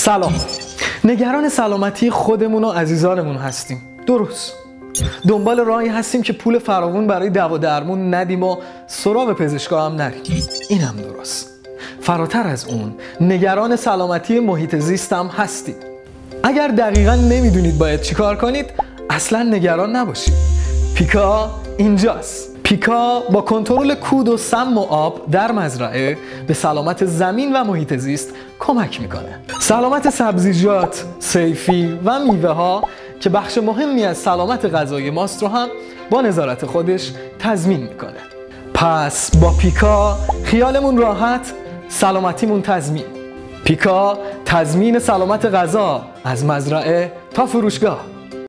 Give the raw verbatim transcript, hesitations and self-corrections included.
سلام. نگران سلامتی خودمون و عزیزانمون هستیم. درست. دنبال راهی هستیم که پول فراوون برای دوا درمون ندیم و سراغ پزشکا هم نریم. این هم درست. فراتر از اون نگران سلامتی محیط زیست هم هستیم. اگر دقیقاً نمیدونید باید چیکار کنید، اصلاً نگران نباشید. پیکا اینجاست. پیکا با کنترل کود و سم و آب در مزرعه به سلامت زمین و محیط زیست کمک میکنه. سلامت سبزیجات، صیفی و میوه ها که بخش مهمی از سلامت غذایی ماست رو هم با نظارت خودش تضمین میکنه. پس با پیکا خیالمون راحت، سلامتیمون تضمین. پیکا تضمین سلامت غذا از مزرعه تا فروشگاه.